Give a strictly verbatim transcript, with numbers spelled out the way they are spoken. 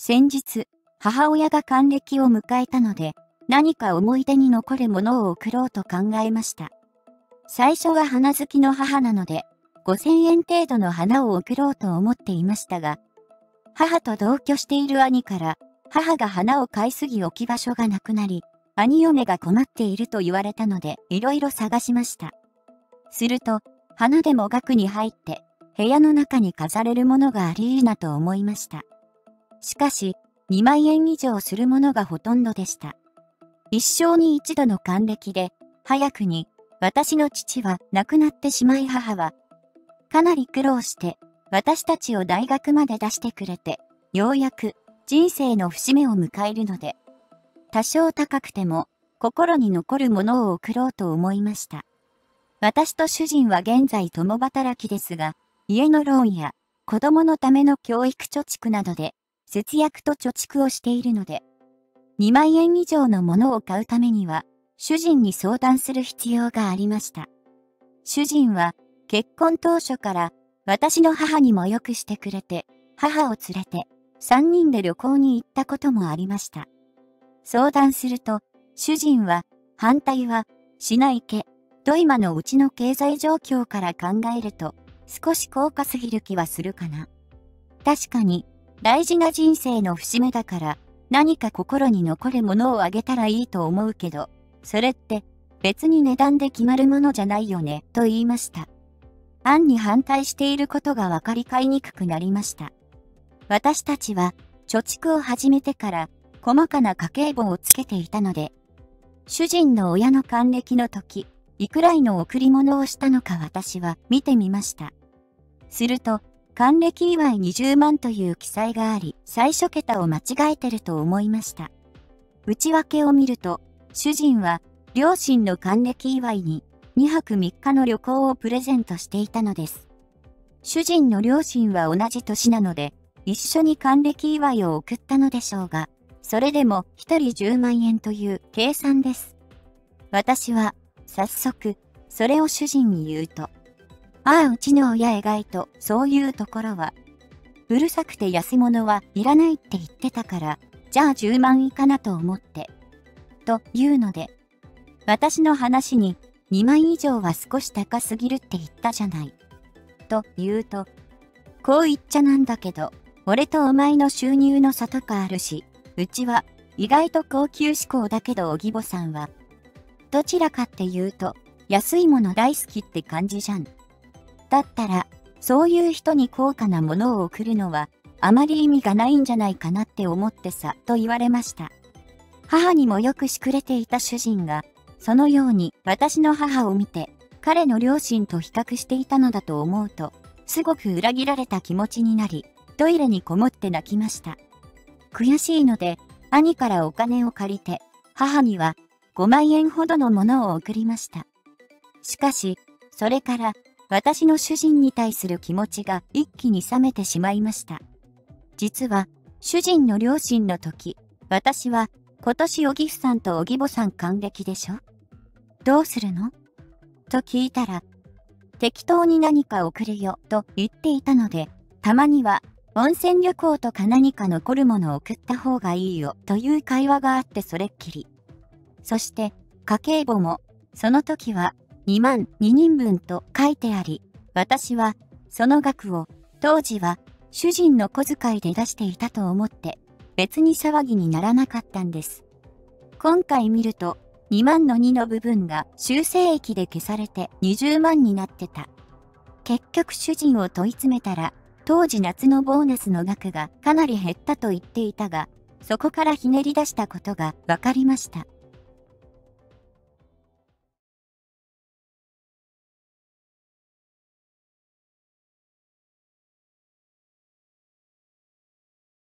先日、母親が還暦を迎えたので、何か思い出に残るものを贈ろうと考えました。最初は花好きの母なので、ごせんえん程度の花を贈ろうと思っていましたが、母と同居している兄から、母が花を買いすぎ置き場所がなくなり、兄嫁が困っていると言われたので、いろいろ探しました。すると、花でも額に入って、部屋の中に飾れるものがありいいなと思いました。しかし、にまんえん以上するものがほとんどでした。一生に一度の還暦で、早くに、私の父は亡くなってしまい母は、かなり苦労して、私たちを大学まで出してくれて、ようやく人生の節目を迎えるので、多少高くても心に残るものを贈ろうと思いました。私と主人は現在共働きですが、家のローンや子供のための教育貯蓄などで節約と貯蓄をしているので、にまんえん以上のものを買うためには、主人に相談する必要がありました。主人は結婚当初から私の母にもよくしてくれて、母を連れてさんにんで旅行に行ったこともありました。相談すると、主人は反対はしないけと今のうちの経済状況から考えると少し高価すぎる気はするかな。確かに大事な人生の節目だから何か心に残るものをあげたらいいと思うけど、それって別に値段で決まるものじゃないよねと言いました。案に反対していることが分かり買いにくくなりました。私たちは貯蓄を始めてから細かな家計簿をつけていたので、主人の親の還暦の時、いくらいの贈り物をしたのか私は見てみました。すると、還暦祝いにじゅうまんという記載があり、最初桁を間違えてると思いました。内訳を見ると、主人は両親の還暦祝いににはくみっかの旅行をプレゼントしていたのです。主人の両親は同じ年なので、一緒に還暦祝いを送ったのでしょうが、それでもひとりじゅうまんえんという計算です。私は、早速、それを主人に言うと、ああ、うちの親意外と、そういうところは、うるさくて安物はいらないって言ってたから、じゃあじゅうまん以下なと思って、というので、私の話に、にまん以上は少し高すぎるって言ったじゃない。と言うと、こう言っちゃなんだけど、俺とお前の収入の差とかあるし、うちは意外と高級志向だけどおぎぼさんは、どちらかっていうと、安いもの大好きって感じじゃん。だったら、そういう人に高価なものを贈るのは、あまり意味がないんじゃないかなって思ってさ、と言われました。母にもよくしくれていた主人が、そのように私の母を見て、彼の両親と比較していたのだと思うと、すごく裏切られた気持ちになり、トイレにこもって泣きました。悔しいので、兄からお金を借りて、母にはごまんえんほどのものを贈りました。しかし、それから私の主人に対する気持ちが一気に冷めてしまいました。実は、主人の両親の時、私は今年おぎふさんとおぎぼさん還暦でしょ？どうするの？と聞いたら、適当に何か贈るよと言っていたので、たまには温泉旅行とか何か残るものを送った方がいいよという会話があってそれっきり。そして家計簿もその時はにまんににんぶんと書いてあり、私はその額を当時は主人の小遣いで出していたと思って別に騒ぎにならなかったんです。今回見るとにまんのにの部分が修正液で消されてにじゅうまんになってた。結局主人を問い詰めたら当時夏のボーナスの額がかなり減ったと言っていたが、そこからひねり出したことが分かりました。